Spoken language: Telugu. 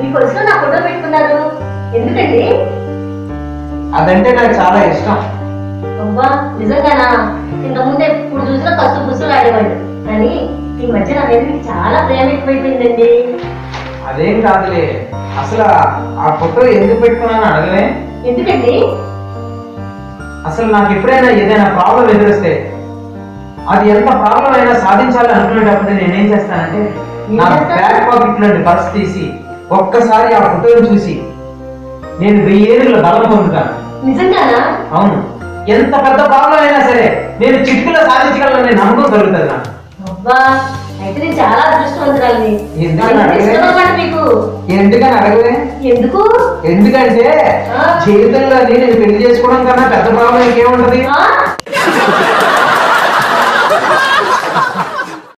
ఈ కొలుసులో నా ఫోటో పెట్టుకున్నారు ఎందుకండి? అదంటే నాకు చాలా ఇష్టం. అబ్బా నిజంగానా? ఇంతకుముందు ఎప్పుడు చూసినా కసు పుసులు ఆడేవాడు, కానీ ఈ మధ్య నా మీద మీకు చాలా ప్రేమ ఎక్కువైపోయిందండి. అదేం కాదులే, అసలు ఆ ఫోటో ఎందుకు పెట్టుకున్నాను అడగలే. ఎందుకండి? అసలు నాకు ఎప్పుడైనా ఏదైనా ప్రాబ్లం ఎదురొస్తే అది ఎంత ప్రాబ్లం అయినా సాధించాలని అనుకునేటప్పుడు నేనేం చేస్తానంటే నా బ్యాక్ పాకెట్ నుండి పర్స్ తీసి ఒక్కసారి ఆ ఫోటోని చూసి నేను 1000 ఏళ్ళ బలం పొందుతాను. నిజంగానా? అవును, ఎంత పెద్ద ప్రాబ్లం అయినా సరే నేను చిటికలో సాధించగలను నమ్మకం కలుగుతుంది నాకు. అబ్బా అయితే నేను చాలా అదృష్టవంతురాలిని. మీకు ఎందుకని అడగలే? ఎందుకు? ఎందుకంటే జీవితంలో నేను పెళ్లి చేసుకోవడం కన్నా పెద్ద ప్రాబ్లం ఇంకేముంటది.